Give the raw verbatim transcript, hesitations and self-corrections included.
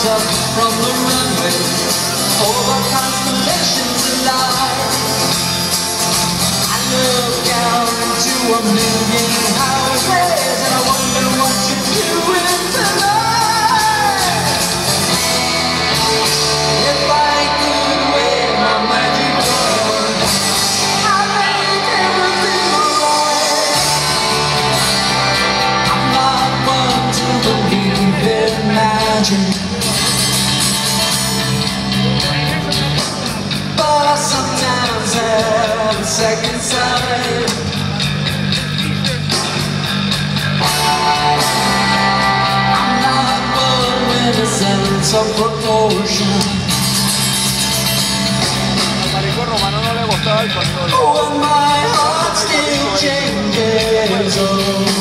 rise up from the runway over constellations of light. I look out into a million highways and I wonder what you're doing tonight. If I could wave my magic wand, I'd make everything alright. I'm not one to believe in magic, but I sometimes have a second sight. I'm not one with a sense of proportion. Oh, and my heart still changes. Oh.